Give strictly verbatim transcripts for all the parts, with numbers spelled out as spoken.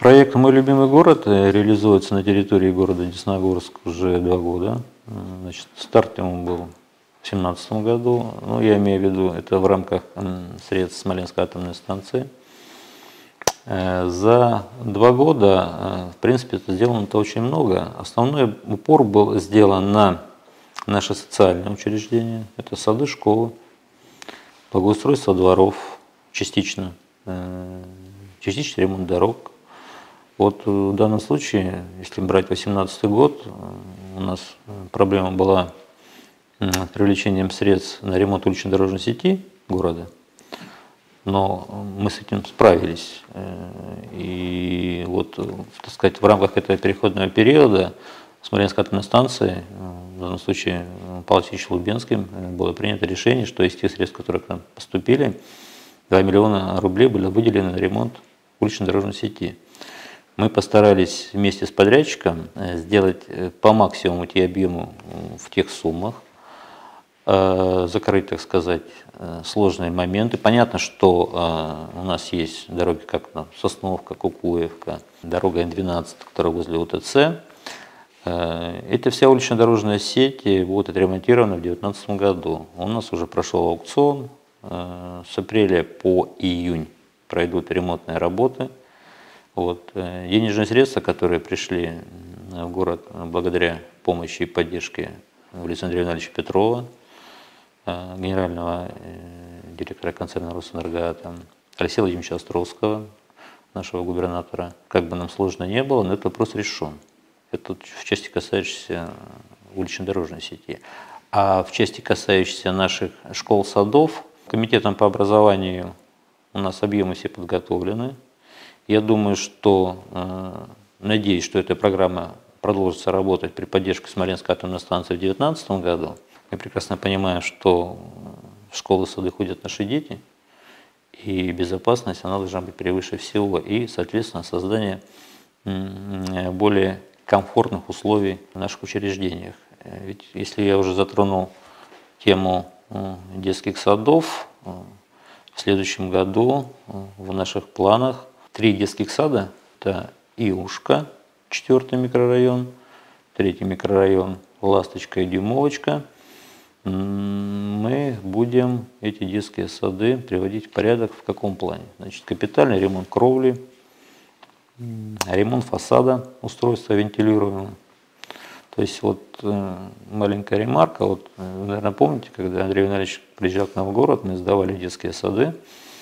Проект «Мой любимый город» реализуется на территории города Десногорск уже два года. Значит, старт ему был в две тысячи семнадцатом году. Ну, я имею в виду, это в рамках средств Смоленской атомной станции. За два года, в принципе, это сделано-то очень много. Основной упор был сделан на наши социальные учреждения. Это сады, школы, благоустройство дворов, частично, частично ремонт дорог. Вот в данном случае, если брать две тысячи восемнадцатый год, у нас проблема была с привлечением средств на ремонт улично-дорожной сети города, но мы с этим справились. И вот, так сказать, в рамках этого переходного периода Смоленской атомной станции, в данном случае Павлом Васильевичем Лубенским, было принято решение, что из тех средств, которые к нам поступили, два миллиона рублей были выделены на ремонт улично-дорожной сети. Мы постарались вместе с подрядчиком сделать по максимуму те объемы в тех суммах, закрыть, так сказать, сложные моменты. Понятно, что у нас есть дороги, как Сосновка, Кукуевка, дорога Н двенадцать, которая возле УТЦ. Эта вся улично-дорожная сеть будет отремонтирована в две тысячи девятнадцатом году. У нас уже прошел аукцион. С апреля по июнь пройдут ремонтные работы. Вот. Денежные средства, которые пришли в город благодаря помощи и поддержке лица Андрея Ивановича Петрова, генерального директора концерна «Росэнергоатом», Алексея Владимировича Островского, нашего губернатора, как бы нам сложно не было, но этот вопрос решен. Это в части, касающейся улично-дорожной сети. А в части, касающейся наших школ, садов, комитетом по образованию у нас объемы все подготовлены. Я думаю, что, надеюсь, что эта программа продолжится работать при поддержке Смоленской атомной станции в две тысячи девятнадцатом году. Мы прекрасно понимаем, что в школы, сады ходят наши дети, и безопасность, она должна быть превыше всего, и, соответственно, создание более комфортных условий в наших учреждениях. Ведь если я уже затронул тему детских садов, в следующем году в наших планах три детских сада, это Иушка, четвертый микрорайон, третий микрорайон Ласточка и Дюймовочка. Мы будем эти детские сады приводить в порядок в каком плане? Значит, капитальный ремонт кровли, ремонт фасада, устройства вентилируемого. То есть вот маленькая ремарка, вот, вы, наверное, помните, когда Андрей Иванович приезжал к нам в город, мы сдавали детские сады,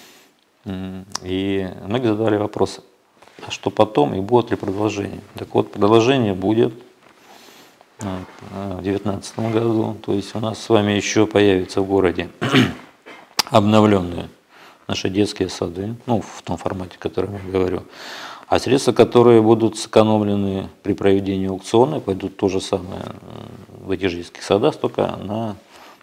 и многие задавали вопрос, а что потом и будет ли продолжение? Так вот, продолжение будет в две тысячи девятнадцатом году, то есть у нас с вами еще появятся в городе обновленные наши детские сады, ну, в том формате, о котором я говорю. А средства, которые будут сэкономлены при проведении аукциона, пойдут то же самое в этих же детских садах, только на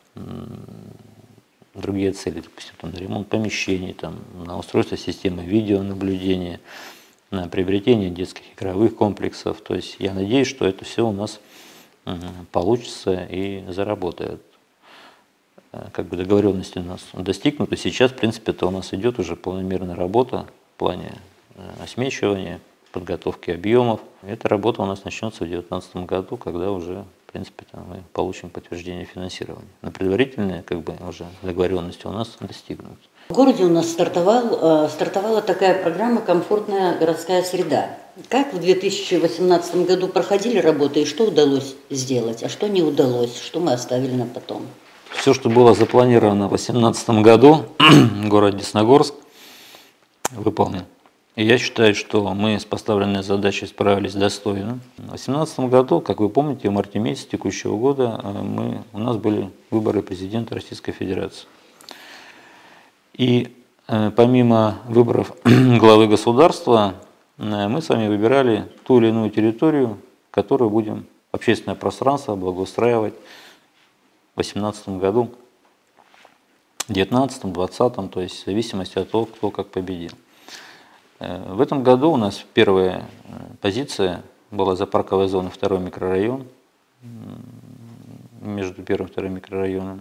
другие цели, допустим, там, на ремонт помещений, там, на устройство системы видеонаблюдения, на приобретение детских игровых комплексов. То есть я надеюсь, что это все у нас получится и заработает. Как бы договоренности у нас достигнуты. Сейчас, в принципе, это у нас идет уже полномерная работа в плане осмечивания, подготовки объемов. Эта работа у нас начнется в две тысячи девятнадцатом году, когда уже, в принципе, там, мы получим подтверждение финансирования. Но предварительные, как бы, уже договоренности у нас достигнуты. В городе у нас стартовал, стартовала такая программа «Комфортная городская среда». Как в две тысячи восемнадцатом году проходили работы и что удалось сделать, а что не удалось, что мы оставили на потом? Все, что было запланировано в две тысячи восемнадцатом году, город Десногорск выполнил. И я считаю, что мы с поставленной задачей справились достойно. В две тысячи восемнадцатом году, как вы помните, в марте месяце текущего года мы, у нас были выборы президента Российской Федерации. И э, помимо выборов главы государства, э, мы с вами выбирали ту или иную территорию, которую будем общественное пространство благоустраивать в две тысячи восемнадцатом году, в две тысячи девятнадцатом, две тысячи двадцатом, то есть в зависимости от того, кто как победил. Э, в этом году у нас первая позиция была за парковой зоной второй микрорайон, между первым и вторым микрорайоном.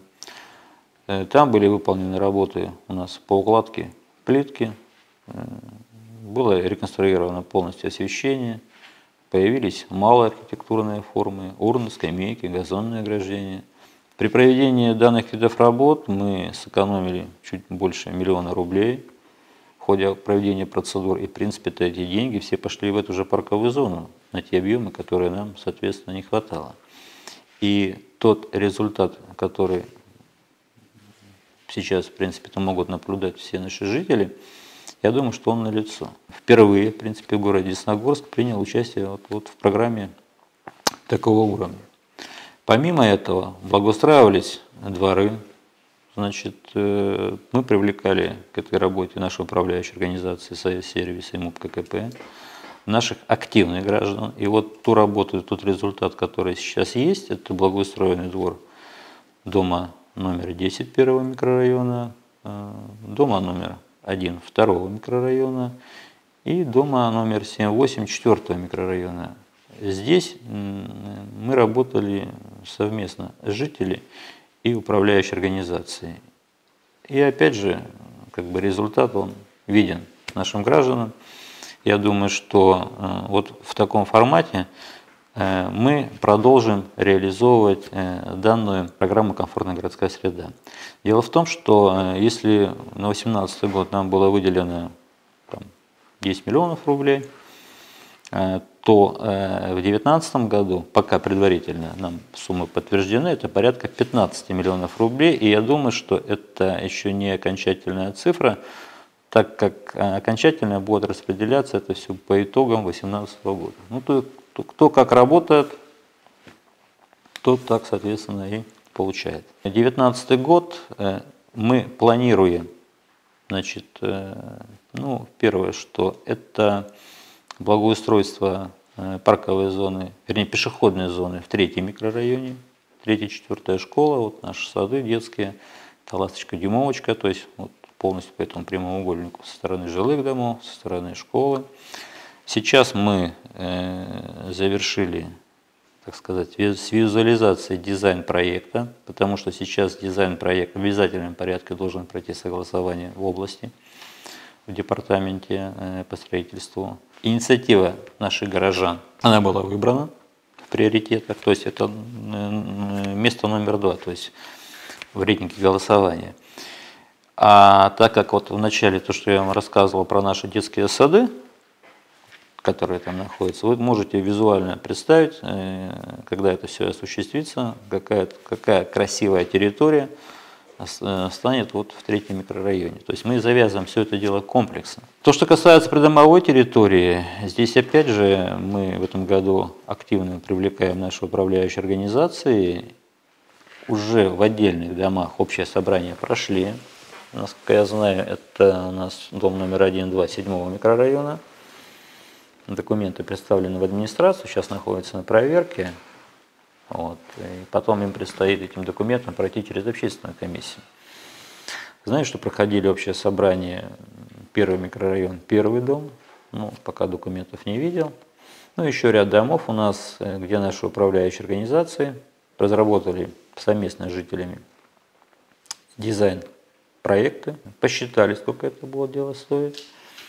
Там были выполнены работы у нас по укладке плитки, было реконструировано полностью освещение, появились малые архитектурные формы, урны, скамейки, газонные ограждения. При проведении данных видов работ мы сэкономили чуть больше миллиона рублей в ходе проведения процедур. И, в принципе, эти деньги все пошли в эту же парковую зону, на те объемы, которые нам, соответственно, не хватало. И тот результат, который сейчас, в принципе, -то могут наблюдать все наши жители, я думаю, что он налицо. Впервые, в принципе, город Десногорск принял участие вот, вот в программе такого уровня. Помимо этого, благоустраивались дворы. Значит, мы привлекали к этой работе наши управляющие организации, Союз сервиса и МУП ККП, наших активных граждан. И вот ту работу, тот результат, который сейчас есть, это благоустроенный двор дома номер десять первого микрорайона, дома номер один второго микрорайона и дома номер семь восемь четвертого микрорайона. Здесь мы работали совместно с жителями и управляющей организацией. И опять же, как бы результат он виден нашим гражданам. Я думаю, что вот в таком формате мы продолжим реализовывать данную программу «Комфортная городская среда». Дело в том, что если на две тысячи восемнадцатый год нам было выделено там, десять миллионов рублей, то в две тысячи девятнадцатом году, пока предварительно нам суммы подтверждены, это порядка пятнадцати миллионов рублей. И я думаю, что это еще не окончательная цифра, так как окончательно будет распределяться это все по итогам две тысячи восемнадцатого года. Ну, то, кто как работает, тот так, соответственно, и получает. две тысячи девятнадцатый год мы планируем, значит, ну, первое, что это благоустройство парковой зоны, вернее, пешеходной зоны в третьем микрорайоне, третья, четвертая школа, вот наши сады детские, это ласточка-дюймовочка, то есть вот полностью по этому прямоугольнику со стороны жилых домов, со стороны школы. Сейчас мы э, завершили, так сказать, с визуализацией дизайн-проекта, потому что сейчас дизайн-проект в обязательном порядке должен пройти согласование в области, в департаменте э, по строительству. Инициатива наших горожан, она была выбрана в приоритетах, то есть это место номер два, то есть в рейтинге голосования. А так как вот в начале то, что я вам рассказывал про наши детские сады, которые там находятся, вы можете визуально представить, когда это все осуществится, какая, какая красивая территория станет вот в третьем микрорайоне. То есть мы завязываем все это дело комплексно. То, что касается придомовой территории, здесь опять же мы в этом году активно привлекаем наши управляющие организации. Уже в отдельных домах общее собрание прошли. Насколько я знаю, это у нас дом номер один, два, седьмого микрорайона. Документы представлены в администрацию, сейчас находятся на проверке. Вот. И потом им предстоит этим документам пройти через общественную комиссию. Знаю, что проходили общее собрание, первый микрорайон, первый дом. Ну, пока документов не видел. Ну, еще ряд домов у нас, где наши управляющие организации разработали совместно с жителями дизайн-проекты, посчитали, сколько это было дело стоить.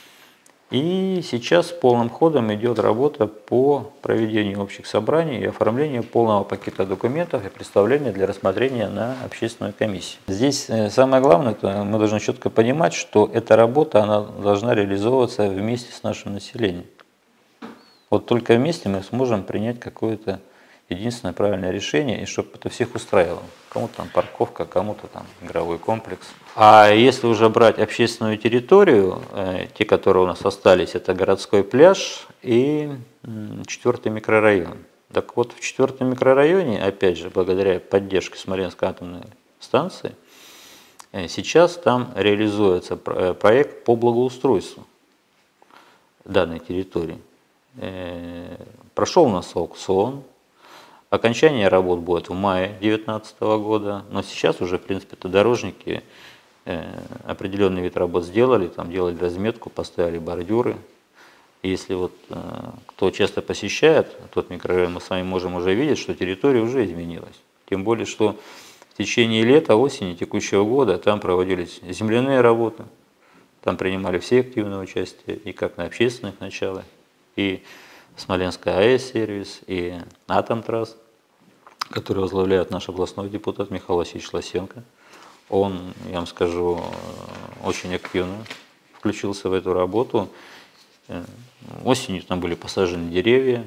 И сейчас полным ходом идет работа по проведению общих собраний и оформлению полного пакета документов и представления для рассмотрения на общественную комиссию. Здесь самое главное, это мы должны четко понимать, что эта работа она должна реализовываться вместе с нашим населением. Вот только вместе мы сможем принять какое-то единственное правильное решение, и чтобы это всех устраивало. Кому-то там парковка, кому-то там игровой комплекс. А если уже брать общественную территорию, э, те, которые у нас остались, это городской пляж и м, четвертый микрорайон. Так вот, в четвертом микрорайоне, опять же, благодаря поддержке Смоленской атомной станции, э, сейчас там реализуется про- проект по благоустройству данной территории. Э, прошел у нас аукцион. Окончание работ будет в мае две тысячи девятнадцатого года, но сейчас уже, в принципе, это дорожники э, определенный вид работ сделали, там делали разметку, поставили бордюры. И если вот э, кто часто посещает тот микрорайон, мы с вами можем уже видеть, что территория уже изменилась. Тем более, что в течение лета, осени текущего года там проводились земляные работы, Там принимали все активное участие, и как на общественных началах, и Смоленская АЭС-сервис, и Атомтрасс, который возглавляет наш областной депутат Михаил Васильевич Лосенко. Он, я вам скажу, очень активно включился в эту работу. Осенью там были посажены деревья,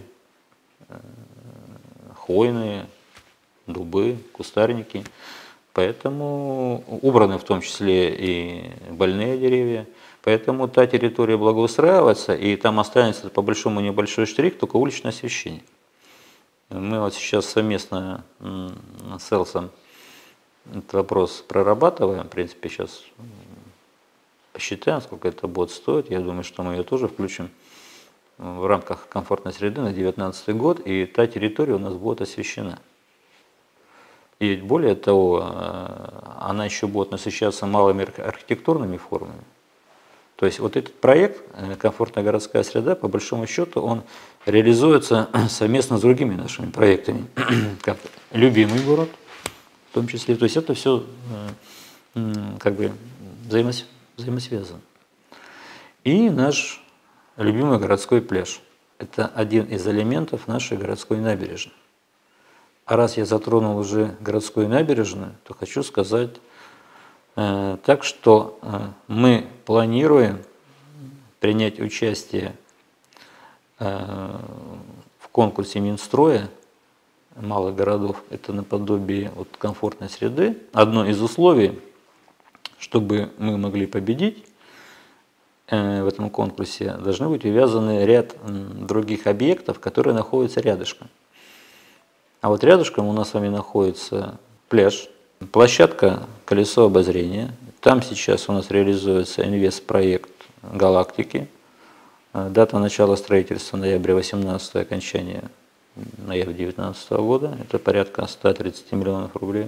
хвойные, дубы, кустарники. Поэтому убраны в том числе и больные деревья. Поэтому та территория благоустраивается, и там останется по большому небольшой штрих, только уличное освещение. Мы вот сейчас совместно с Элсом этот вопрос прорабатываем. В принципе, сейчас посчитаем, сколько это будет стоить. Я думаю, что мы ее тоже включим в рамках комфортной среды на две тысячи девятнадцатый год, и та территория у нас будет освещена. И более того, она еще будет насыщаться малыми архитектурными формами. То есть вот этот проект «Комфортная городская среда», по большому счету, он реализуется совместно с другими нашими проектами, как «Любимый город», в том числе. То есть это все как бы взаимосвязано. И наш любимый городской пляж. Это один из элементов нашей городской набережной. А раз я затронул уже городскую набережную, то хочу сказать э, так, что э, мы планируем принять участие э, в конкурсе Минстроя малых городов. Это наподобие вот комфортной среды. Одно из условий, чтобы мы могли победить э, в этом конкурсе, должны быть увязаны ряд э, других объектов, которые находятся рядышком. А вот рядышком у нас с вами находится пляж, площадка «Колесо обозрения». Там сейчас у нас реализуется инвестпроект «Галактики». Дата начала строительства ноября восемнадцатого, окончание ноября девятнадцатого года. Это порядка ста тридцати миллионов рублей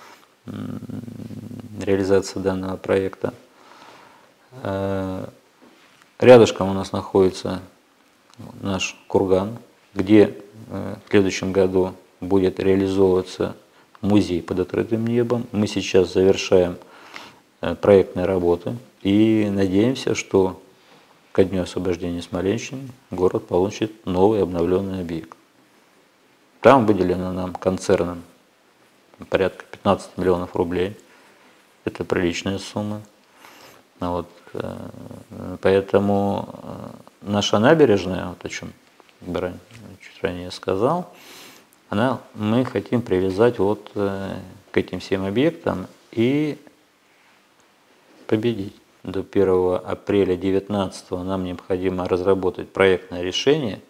реализация данного проекта. Рядышком у нас находится наш курган, где в следующем году будет реализовываться музей под открытым небом. Мы сейчас завершаем проектные работы и надеемся, что ко дню освобождения Смоленщины город получит новый обновленный объект. Там выделено нам концерном порядка пятнадцати миллионов рублей. Это приличная сумма. Вот. Поэтому наша набережная, вот о чем чуть ранее сказал, Она, мы хотим привязать вот э, к этим всем объектам и победить. До первого апреля две тысячи девятнадцатого нам необходимо разработать проектное решение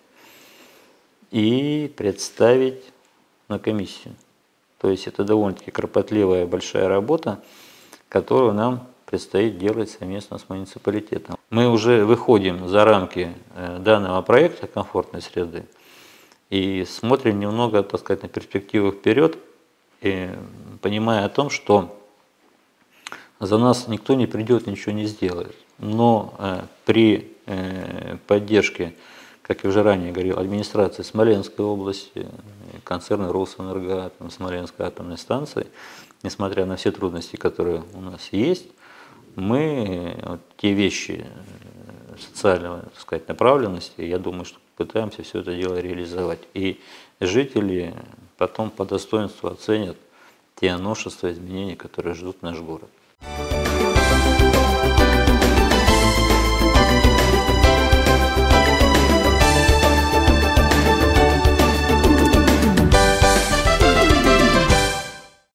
и представить на комиссию. То есть это довольно-таки кропотливая большая работа, которую нам предстоит делать совместно с муниципалитетом. Мы уже выходим за рамки э, данного проекта комфортной среды и смотрим немного, так сказать, на перспективу вперед, и понимая о том, что за нас никто не придет, ничего не сделает. Но э, при э, поддержке, как я уже ранее говорил, администрации Смоленской области, концерна Росэнергоатом, Смоленской атомной станции, несмотря на все трудности, которые у нас есть, мы вот, те вещи социальной, так сказать, направленности, я думаю, что пытаемся все это дело реализовать. И жители потом по достоинству оценят те новшества, изменения, которые ждут наш город.